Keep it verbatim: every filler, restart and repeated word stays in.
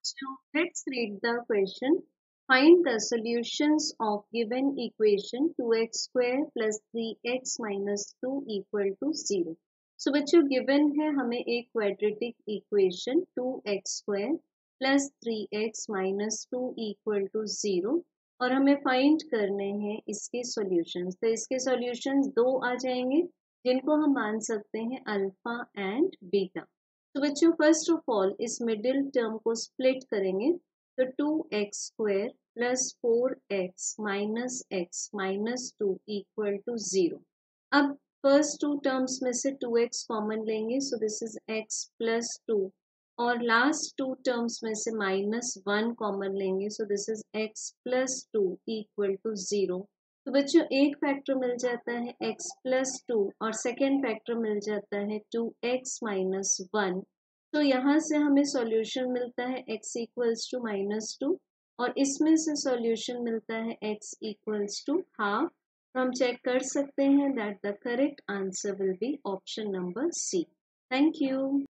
So let's read the question. Find the solutions of given equation two x square plus three x minus two equal to zero. So बच्चों given है हमें एक quadratic equation two x square plus three x minus two equal to zero और हमें find करने हैं इसके solutions. तो इसके solutions दो आ जाएंगे जिनको हम मान सकते हैं अल्फा एंड बीटा. तो बच्चों फर्स्ट ऑफ ऑल इस मिडिल टर्म को स्प्लिट करेंगे तो two x square plus four x minus x minus two equal to zero. अब फर्स्ट टू टर्म्स में से टू एक्स कॉमन लेंगे so this is x plus two और last two terms में से माइनस वन कॉमन लेंगे so this is x plus two equal to zero. तो बच्चों एक फैक्टर मिल जाता है x प्लस टू और सेकेंड फैक्टर मिल जाता है टू एक्स माइनस वन. तो यहाँ से हमें सॉल्यूशन मिलता है x equals to minus two और इसमें से सॉल्यूशन मिलता है x इक्वल्स टू हाफ. तो हम चेक कर सकते हैं that the correct answer will be option number C. Thank you.